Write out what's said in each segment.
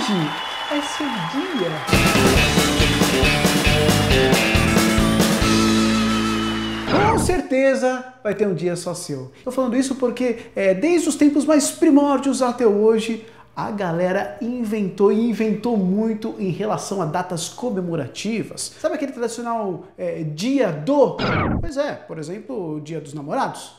é seu dia. Com certeza vai ter um dia só seu. Estou falando isso porque desde os tempos mais primórdios até hoje, a galera inventou e inventou muito em relação a datas comemorativas. Sabe aquele tradicional dia do? Pois é, por exemplo, o dia dos namorados.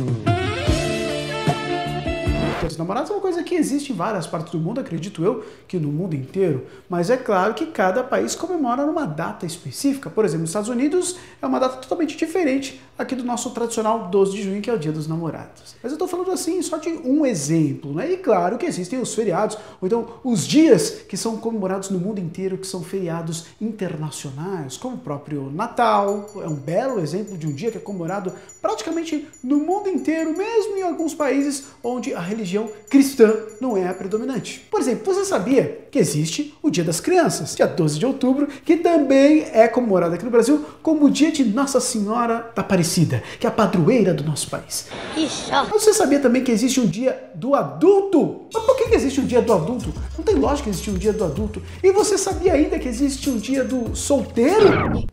Dia dos namorados é uma coisa que existe em várias partes do mundo, acredito eu, que no mundo inteiro. Mas é claro que cada país comemora numa data específica. Por exemplo, nos Estados Unidos é uma data totalmente diferente aqui do nosso tradicional 12 de junho, que é o Dia dos Namorados. Mas eu estou falando assim só de um exemplo, né? E claro que existem os feriados, ou então os dias que são comemorados no mundo inteiro, que são feriados internacionais, como o próprio Natal. É um belo exemplo de um dia que é comemorado praticamente no mundo inteiro, mesmo em alguns países onde a religião cristã não é a predominante. Por exemplo, você sabia que existe o Dia das Crianças, dia 12 de outubro, que também é comemorado aqui no Brasil como o dia de Nossa Senhora da Aparecida, que é a padroeira do nosso país. Mas você sabia também que existe um dia do adulto? Mas por que existe um dia do adulto? Não tem lógica existir um dia do adulto. E você sabia ainda que existe um dia do solteiro?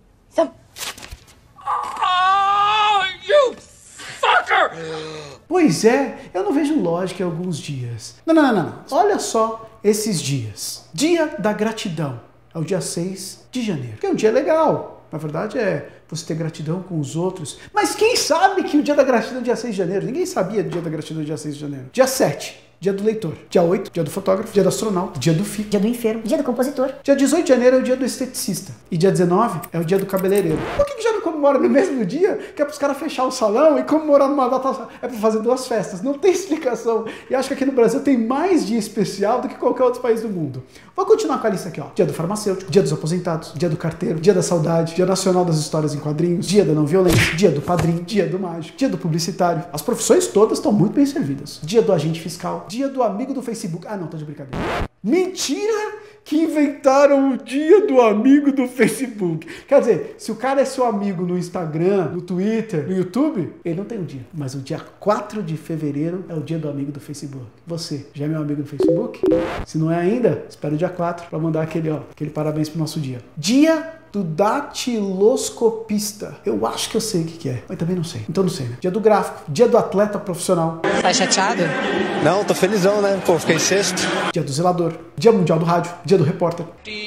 Pois é, eu não vejo lógica em alguns dias. Não. Olha só esses dias. Dia da gratidão. É o dia 6 de janeiro. Que é um dia legal. Na verdade é você ter gratidão com os outros. Mas quem sabe que o dia da gratidão é dia 6 de janeiro? Ninguém sabia do dia da gratidão dia 6 de janeiro. Dia 7, dia do leitor. Dia 8, dia do fotógrafo. Dia do astronauta. Dia do filho. Dia do enfermo. Dia do compositor. Dia 18 de janeiro é o dia do esteticista. E dia 19 é o dia do cabeleireiro. Por que já não comemora no mesmo dia? Que é para os caras fechar o salão e comemorar numa data. É para fazer duas festas. Não tem explicação. E acho que aqui no Brasil tem mais dia especial do que qualquer outro país do mundo. Vou continuar com a lista aqui, ó. Dia do farmacêutico, dia dos aposentados, dia do carteiro, dia da saudade, dia nacional das histórias em quadrinhos, dia da não violência, dia do padrinho, dia do mágico, dia do publicitário. As profissões todas estão muito bem servidas. Dia do agente fiscal, dia do amigo do Facebook. Ah, não, tô de brincadeira. Mentira que inventaram o dia do amigo do Facebook. Quer dizer, se o cara é seu amigo no Instagram, no Twitter, no YouTube, ele não tem um dia. Mas o dia 4 de fevereiro é o dia do amigo do Facebook. Você já é meu amigo do Facebook? Se não é ainda, espera o dia 4 para mandar aquele parabéns pro nosso dia. Dia do datiloscopista. Eu acho que eu sei o que é, mas também não sei. Então não sei, né? Dia do gráfico, dia do atleta profissional. Tá chateado? Não, tô felizão, né? Pô, fiquei em sexto. Dia do zelador, dia mundial do rádio, dia do repórter.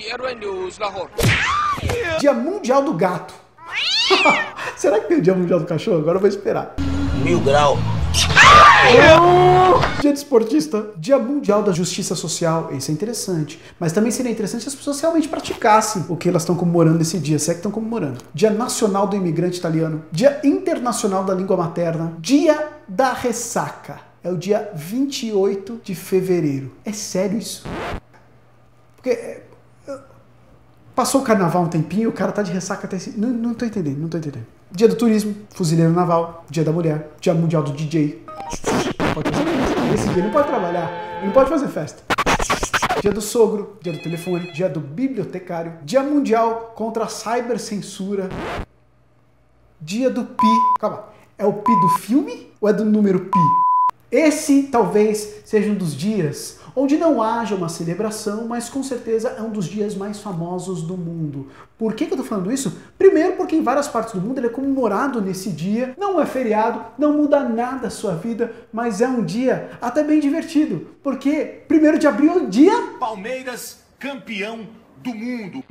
Dia mundial do gato. Será que tem o dia mundial do cachorro? Agora eu vou esperar. 1000 graus. Dia do esportista, dia mundial da justiça social. Isso é interessante. Mas também seria interessante se as pessoas realmente praticassem o que elas estão comemorando nesse dia, se é que estão comemorando. Dia nacional do imigrante italiano, dia internacional da língua materna, dia da ressaca. É o dia 28 de fevereiro. É sério isso? Porque passou o carnaval um tempinho, o cara tá de ressaca até esse... Não tô entendendo. Dia do turismo, fuzileiro naval, dia da mulher, dia mundial do DJ. Pode fazer isso. Esse dia ele não pode trabalhar, ele não pode fazer festa. Dia do sogro, dia do telefone, dia do bibliotecário, dia mundial contra a cybercensura, dia do pi. Calma, é o pi do filme ou é do número pi? Esse talvez seja um dos dias onde não haja uma celebração, mas com certeza é um dos dias mais famosos do mundo. Por que eu tô falando isso? Primeiro porque em várias partes do mundo ele é comemorado nesse dia, não é feriado, não muda nada a sua vida, mas é um dia até bem divertido, porque 1º de abril é um dia... Palmeiras campeão do mundo.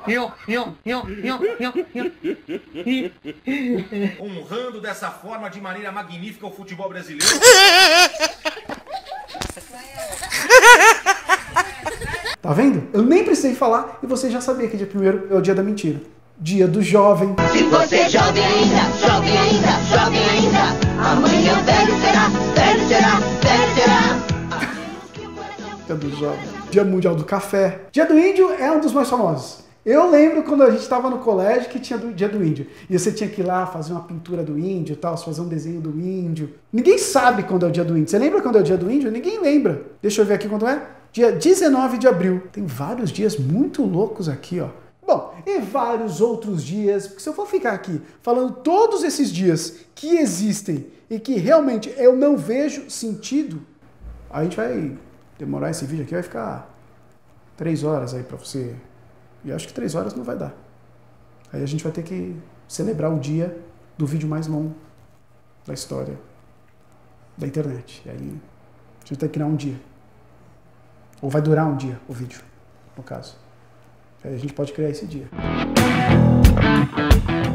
Honrando dessa forma, de maneira magnífica, o futebol brasileiro. Tá vendo? Eu nem precisei falar e você já sabia que dia 1º é o dia da mentira. Dia do jovem. Se você é jovem ainda, amanhã velho será. Dia do jovem. Dia mundial do café. Dia do índio é um dos mais famosos. Eu lembro quando a gente estava no colégio que tinha o dia do índio. E você tinha que ir lá fazer uma pintura do índio e tal, fazer um desenho do índio. Ninguém sabe quando é o dia do índio. Você lembra quando é o dia do índio? Ninguém lembra. Deixa eu ver aqui quando é. Dia 19 de abril. Tem vários dias muito loucos aqui, ó. Bom, e vários outros dias, porque se eu for ficar aqui falando todos esses dias que existem e que realmente eu não vejo sentido, a gente vai demorar esse vídeo aqui, vai ficar 3 horas aí pra você. E eu acho que 3 horas não vai dar. Aí a gente vai ter que celebrar o dia do vídeo mais longo da história da internet. E aí a gente vai ter que criar um dia. Ou vai durar um dia o vídeo, no caso. Aí a gente pode criar esse dia.